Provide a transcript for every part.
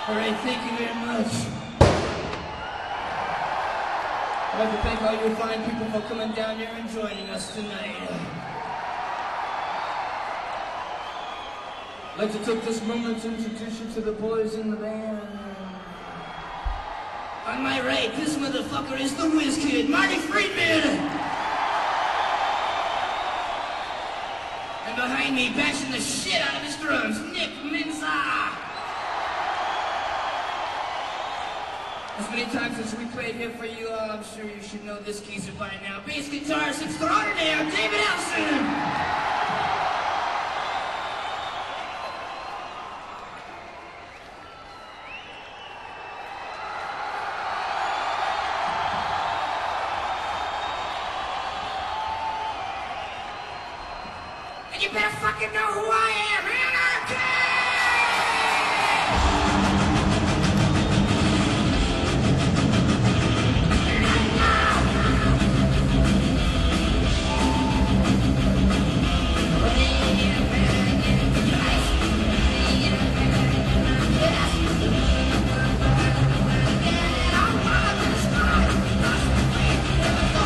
Alright, thank you very much. I'd like to thank all you fine people for coming down here and joining us tonight. I'd like to take this moment to introduce you to the boys in the band. On my right, this motherfucker is the Whiz Kid, Marty Friedman! And behind me, bashing the shit out of his drums, Nick Menza! As many times as we played here for you all, I'm sure you should know this geezer by now. Bass guitarist extraordinaire, David Elson! And you better fucking know who I am, Anarchy!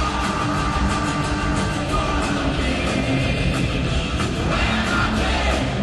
Anarchy!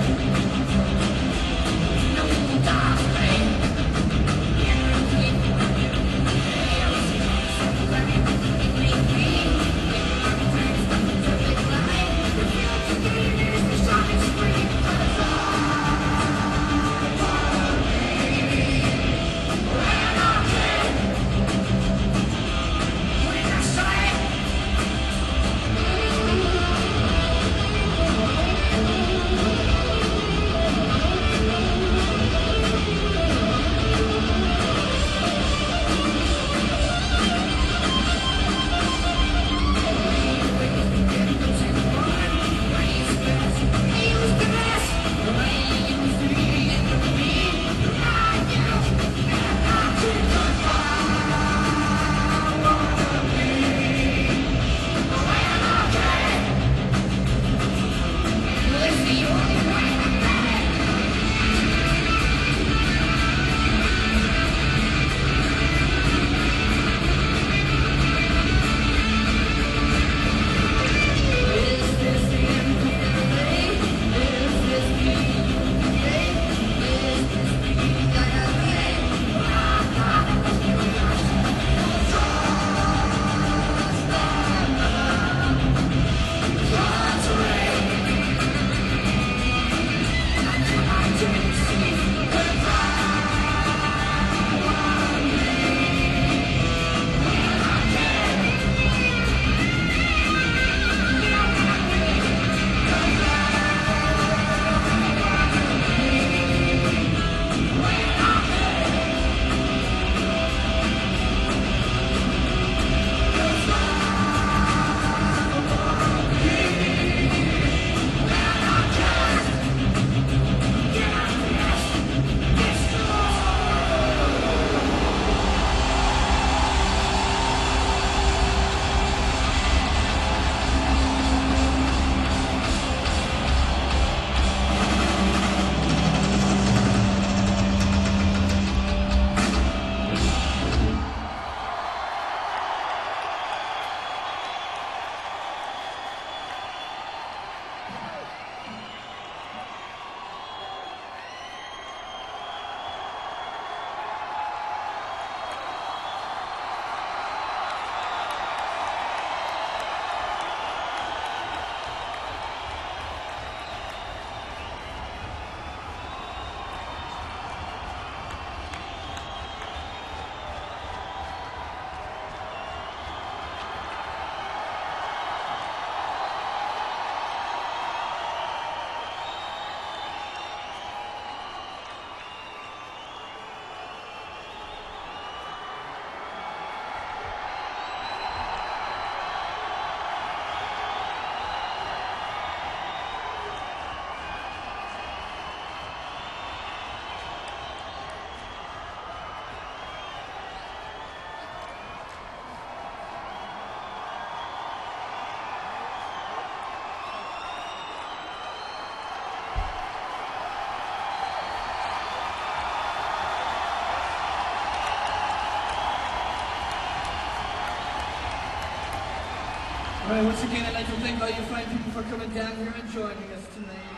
Alright, once again, I'd like to thank all you fine people for coming down here and joining us tonight.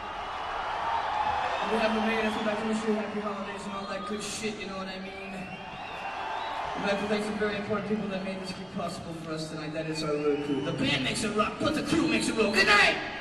On behalf of Megadeth, we'd like to wish you happy holidays and all that good shit, you know what I mean? We'd like to thank some very important people that made this gig possible for us tonight. That is our road crew. The band makes it rock, but the crew makes it roll. Good night!